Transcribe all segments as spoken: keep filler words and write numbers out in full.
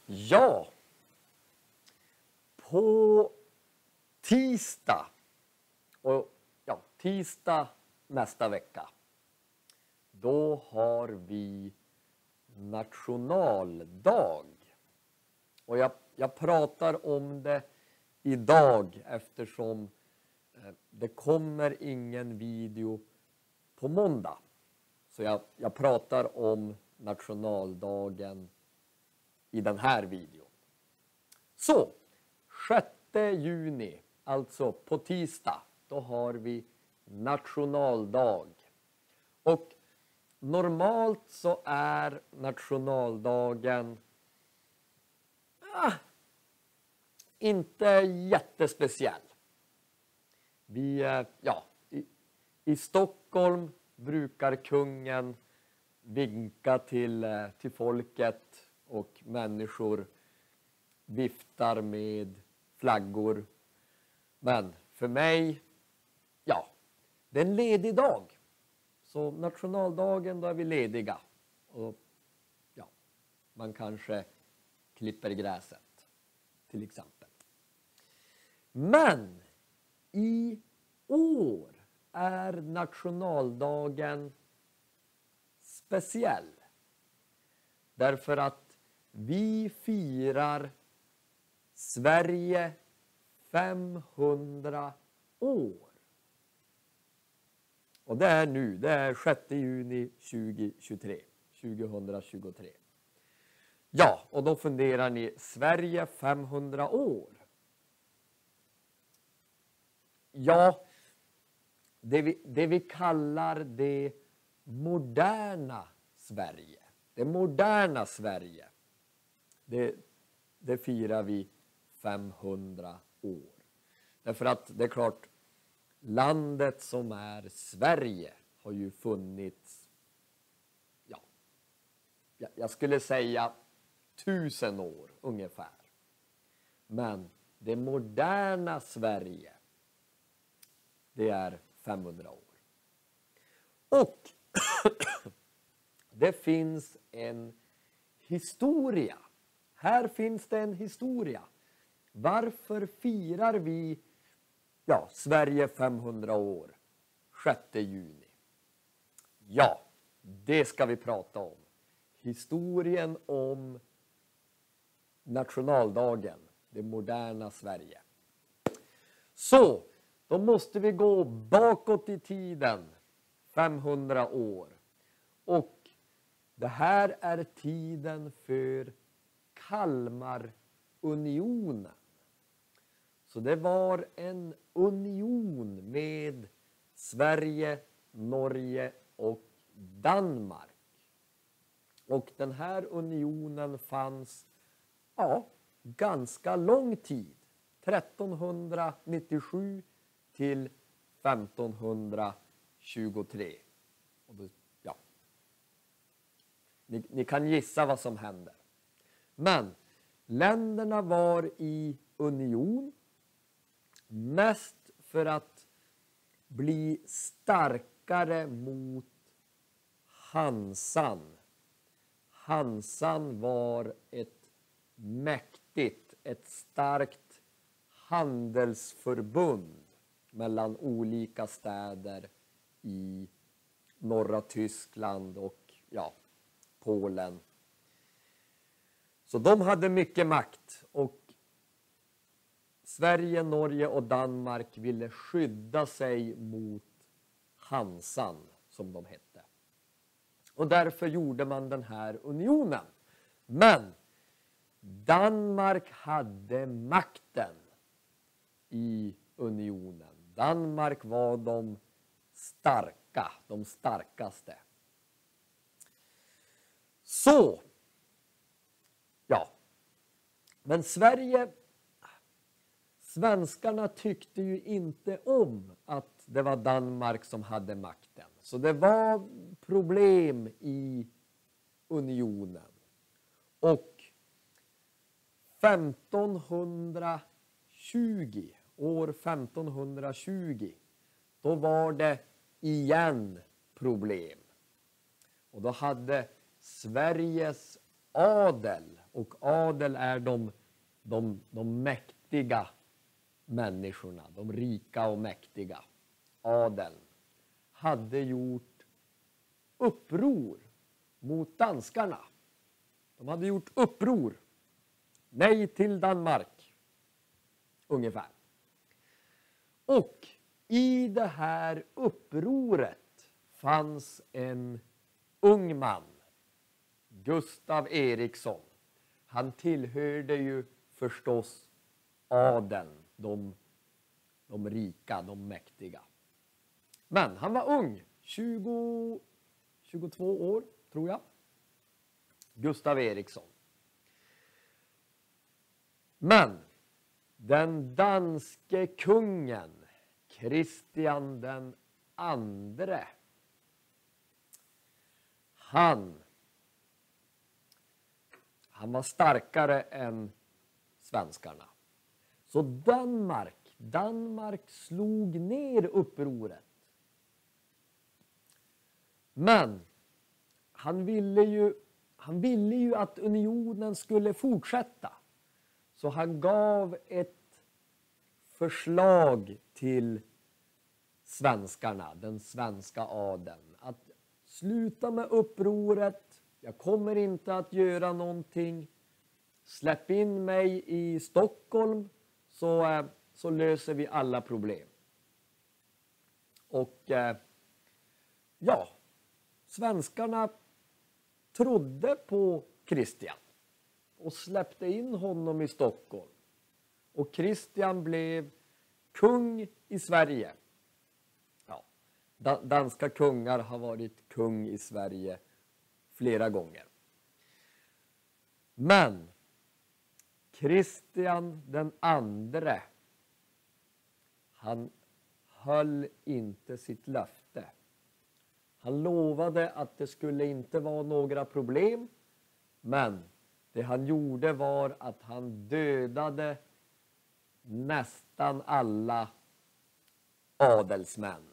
Ja, på tisdag, och ja, tisdag nästa vecka, då har vi nationaldag. Och jag, jag pratar om det idag eftersom eh, det kommer ingen video på måndag. Så jag, jag pratar om nationaldagen i den här videon. Så, sjätte juni, alltså på tisdag, då har vi nationaldag. Och normalt så är nationaldagen ah, inte jättespeciell. Vi, ja, i, i Stockholm brukar kungen vinka till, till folket och människor viftar med flaggor. Men för mig, ja, det är en ledig dag. Så nationaldagen, då är vi lediga. Och ja, man kanske klipper gräset, till exempel. Men i år är nationaldagen speciell. Därför att vi firar Sverige femhundra år. Och det är nu, det är sjätte juni tjugohundratjugotre. tjugohundratjugotre. Ja, och då funderar ni, Sverige femhundra år. Ja, det vi, det vi kallar det moderna Sverige. Det moderna Sverige. Det, det firar vi femhundra år. Därför att det är klart, landet som är Sverige har ju funnits, ja, jag skulle säga tusen år ungefär. Men det moderna Sverige, det är femhundra år. Och det finns en historia. Här finns det en historia. Varför firar vi ja, Sverige femhundra år sjätte juni? Ja, det ska vi prata om. Historien om nationaldagen, det moderna Sverige. Så, då måste vi gå bakåt i tiden, femhundra år. Och det här är tiden för Kalmarunionen. Så det var en union med Sverige, Norge och Danmark. Och den här unionen fanns ja, ganska lång tid. trettonhundranittiosju till femtonhundratjugotre. Och då, ja. ni, ni kan gissa vad som händer. Men länderna var i union mest för att bli starkare mot Hansan. Hansan var ett mäktigt, ett starkt handelsförbund mellan olika städer i norra Tyskland och ja, Polen. Så de hade mycket makt och Sverige, Norge och Danmark ville skydda sig mot Hansan, som de hette. Och därför gjorde man den här unionen. Men Danmark hade makten i unionen. Danmark var de starka, de starkaste. Så, ja. Men Sverige, svenskarna tyckte ju inte om att det var Danmark som hade makten. Så det var problem i unionen. Och femtonhundratjugo, år femtonhundratjugo, då var det igen problem. Och då hade Sveriges adel Och adel är de, de, de mäktiga människorna, de rika och mäktiga. Adeln hade gjort uppror mot danskarna. De hade gjort uppror. Nej till Danmark. Ungefär. Och i det här upproret fanns en ung man. Gustav Eriksson. Han tillhörde ju förstås adeln. De, de rika, de mäktiga. Men han var ung. tjugo, tjugotvå år tror jag. Gustav Eriksson. Men den danske kungen Kristian den andre, han, han var starkare än svenskarna. Så Danmark, Danmark slog ner upproret. Men han ville ju, han ville ju att unionen skulle fortsätta. Så han gav ett förslag till svenskarna, den svenska adeln. Att sluta med upproret, jag kommer inte att göra någonting. Släpp in mig i Stockholm så, så löser vi alla problem. Och ja, svenskarna trodde på Kristian och släppte in honom i Stockholm. Och Kristian blev kung i Sverige. Ja, danska kungar har varit kung i Sverige flera gånger. Men Kristian den andre, han höll inte sitt löfte. Han lovade att det skulle inte vara några problem. Men det han gjorde var att han dödade nästan alla adelsmän.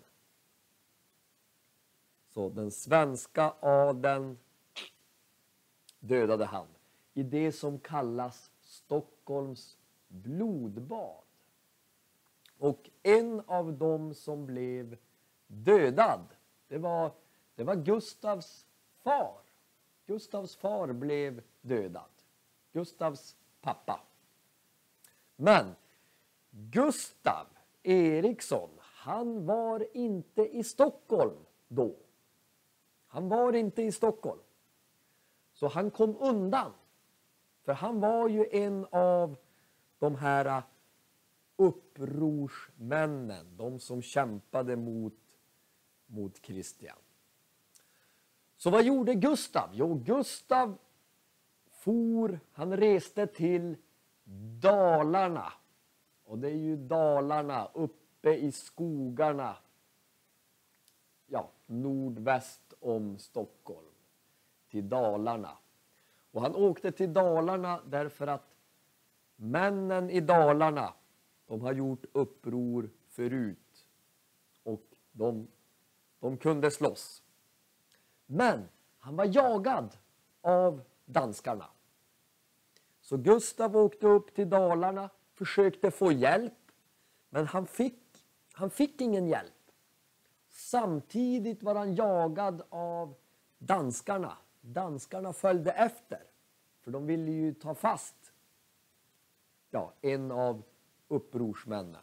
Så den svenska adeln dödade han i det som kallas Stockholms blodbad. Och en av dem som blev dödad, det var, det var Gustavs far. Gustavs far blev dödad. Gustavs pappa. Men Gustav Eriksson, han var inte i Stockholm då. Han var inte i Stockholm. Så han kom undan. För han var ju en av de här upprorsmännen. De som kämpade mot, mot Kristian. Så vad gjorde Gustav? Jo, Gustav for, han reste till Dalarna. Och det är ju Dalarna uppe i skogarna. Ja, nordväst om Stockholm. Till Dalarna. Och han åkte till Dalarna därför att männen i Dalarna, de har gjort uppror förut. Och de, de kunde slåss. Men han var jagad av danskarna. Så Gustav åkte upp till Dalarna, försökte få hjälp. Men han fick, han fick ingen hjälp. Samtidigt var han jagad av danskarna. Danskarna följde efter. För de ville ju ta fast ja, en av upprorsmännen.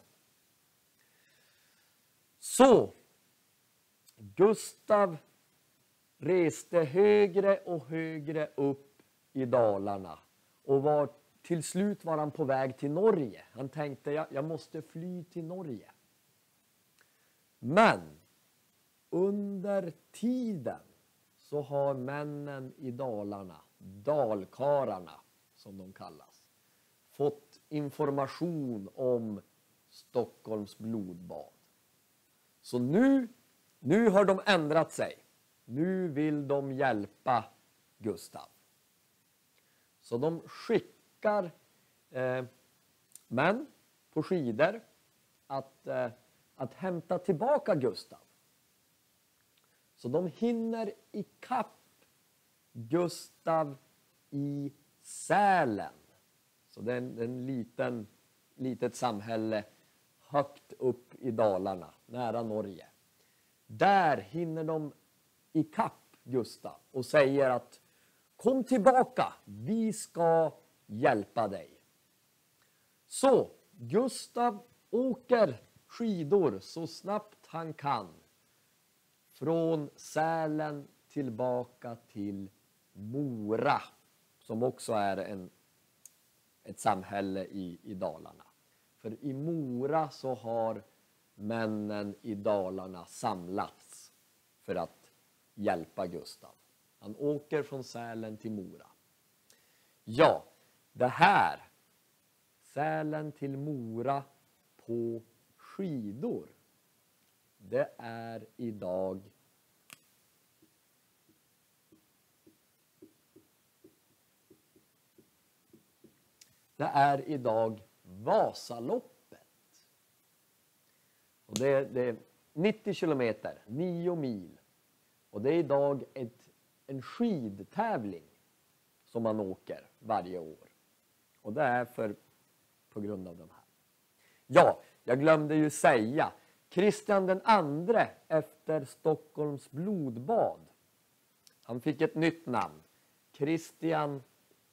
Så Gustav reste högre och högre upp i Dalarna. Och var, till slut var han på väg till Norge. Han tänkte, jag, jag måste fly till Norge. Men under tiden så har männen i Dalarna, dalkarlarna som de kallas, fått information om Stockholms blodbad. Så nu, nu har de ändrat sig. Nu vill de hjälpa Gustav. Så de skickar eh, män på skidor att, eh, att hämta tillbaka Gustav. Så de hinner ikapp Gustav i Sälen. Så det är en, en liten, litet samhälle högt upp i Dalarna, nära Norge. Där hinner de ikapp Gustav och säger att kom tillbaka, vi ska hjälpa dig. Så Gustav åker skidor så snabbt han kan från Sälen tillbaka till Mora, som också är en, ett samhälle i, i Dalarna. För i Mora så har männen i Dalarna samlats för att hjälpa Gustav. Han åker från Sälen till Mora. Ja, det här, Sälen till Mora på skidor, det är idag det är idag Vasaloppet. Och det, är, det är nittio kilometer, nio mil. Och det är idag ett, en skidtävling som man åker varje år. Och det är för, på grund av de här. Ja, jag glömde ju säga. Kristian den andre efter Stockholms blodbad. Han fick ett nytt namn. Kristian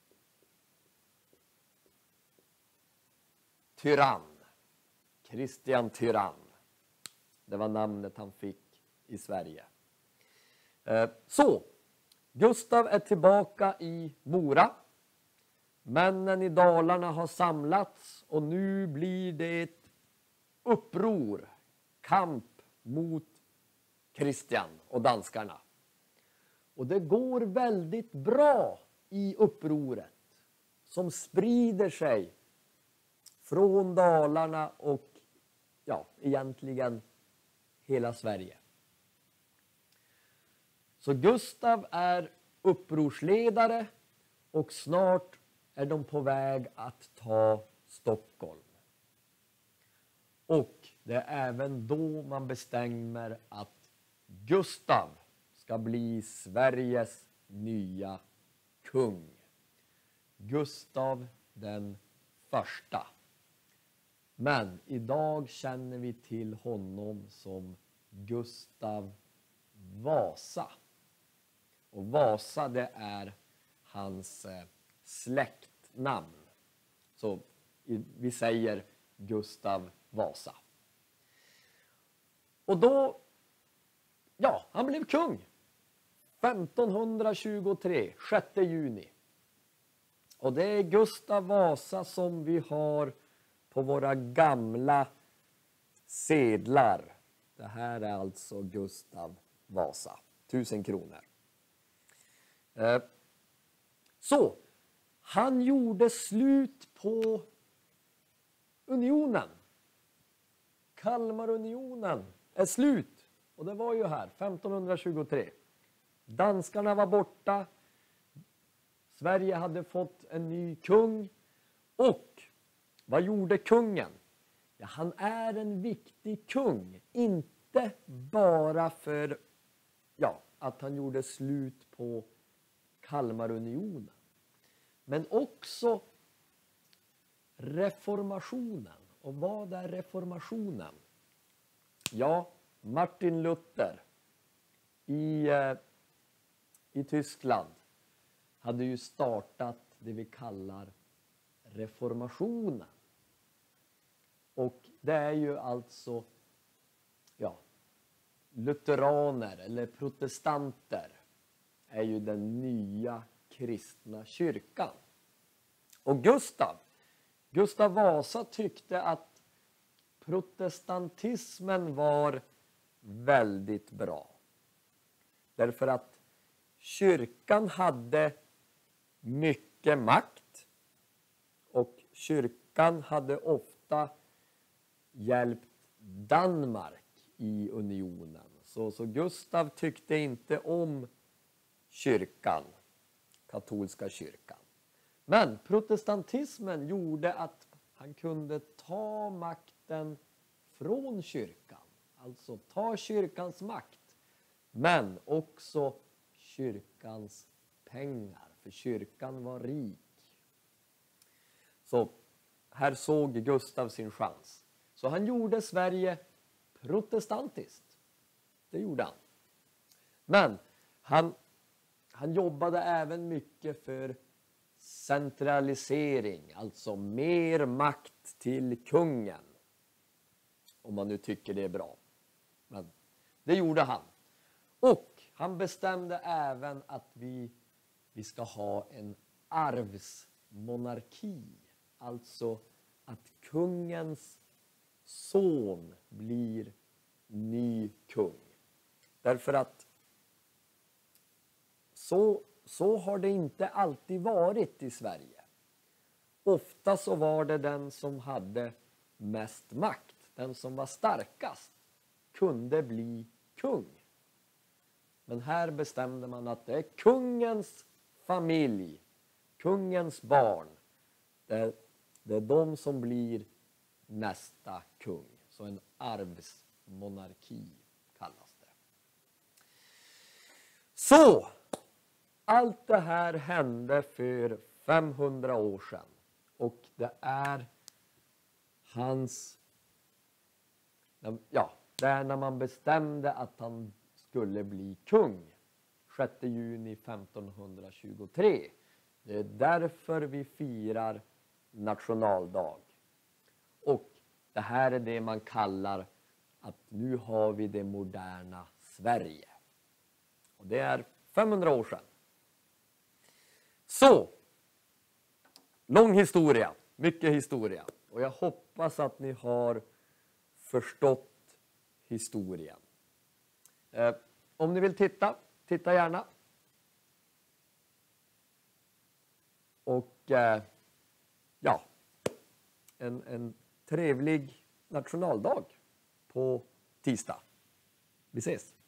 Tyrann. Kristian Tyrann. Det var namnet han fick i Sverige. Så, Gustav är tillbaka i Mora. Männen i Dalarna har samlats och nu blir det ett uppror, kamp mot Kristian och danskarna. Och det går väldigt bra i upproret som sprider sig från Dalarna och ja, egentligen hela Sverige. Så Gustav är upprorsledare och snart är de på väg att ta Stockholm. Och det är även då man bestämmer att Gustav ska bli Sveriges nya kung. Gustav den första. Men idag känner vi till honom som Gustav Vasa. Och Vasa, det är hans eh, släktnamn. Så i, vi säger Gustav Vasa. Och då, ja, han blev kung. femtonhundratjugotre, sjätte juni. Och det är Gustav Vasa som vi har på våra gamla sedlar. Det här är alltså Gustav Vasa. Tusen kronor. Eh, så, han gjorde slut på unionen. Kalmarunionen är slut. Och det var ju här, femtonhundratjugotre. Danskarna var borta. Sverige hade fått en ny kung. Och vad gjorde kungen? Ja, han är en viktig kung. Inte bara för ja, att han gjorde slut på Kalmarunionen. Men också reformationen. Och vad är reformationen? Ja, Martin Luther i, eh, i Tyskland hade ju startat det vi kallar reformationen. Och det är ju alltså ja, lutheraner eller protestanter är ju den nya kristna kyrkan. Och Gustav, Gustav Vasa tyckte att protestantismen var väldigt bra. Därför att kyrkan hade mycket makt och kyrkan hade ofta hjälpt Danmark i unionen. Så, så Gustav tyckte inte om kyrkan, katolska kyrkan. Men protestantismen gjorde att han kunde ta makten från kyrkan. Alltså ta kyrkans makt. Men också kyrkans pengar. För kyrkan var rik. Så här såg Gustav sin chans. Så han gjorde Sverige protestantiskt. Det gjorde han. Men han, han jobbade även mycket för centralisering, alltså mer makt till kungen. Om man nu tycker det är bra. Men det gjorde han. Och han bestämde även att vi, vi ska ha en arvsmonarki. Alltså att kungens son blir ny kung. Därför att så, så har det inte alltid varit i Sverige. Ofta så var det den som hade mest makt, den som var starkast, kunde bli kung. Men här bestämde man att det är kungens familj, kungens barn. Det är, det är de som blir nästa kung. Så en arvsmonarki kallas det. Så, allt det här hände för femhundra år sedan. Och det är hans... Ja, det är när man bestämde att han skulle bli kung. sjätte juni femtonhundratjugotre. Det är därför vi firar nationaldag. Och det här är det man kallar att nu har vi det moderna Sverige. Och det är femhundra år sedan. Så, lång historia, mycket historia. Och jag hoppas att ni har förstått historien. Eh, om ni vill titta, titta gärna. Och eh, ja, en, en trevlig nationaldag på tisdag. Vi ses!